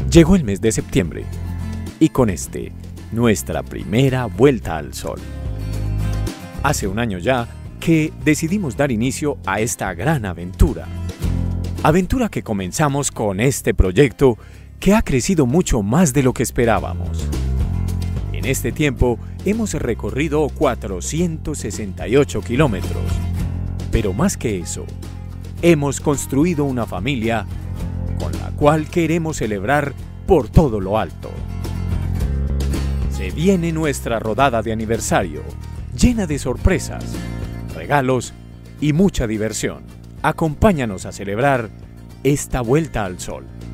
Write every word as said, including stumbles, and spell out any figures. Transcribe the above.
Llegó el mes de septiembre y con este, nuestra primera vuelta al sol. Hace un año ya que decidimos dar inicio a esta gran aventura. Aventura que comenzamos con este proyecto que ha crecido mucho más de lo que esperábamos. En este tiempo hemos recorrido cuatrocientos sesenta y ocho kilómetros, pero más que eso, hemos construido una familia con la cual queremos celebrar por todo lo alto. Se viene nuestra rodada de aniversario, llena de sorpresas, regalos y mucha diversión. Acompáñanos a celebrar esta vuelta al sol.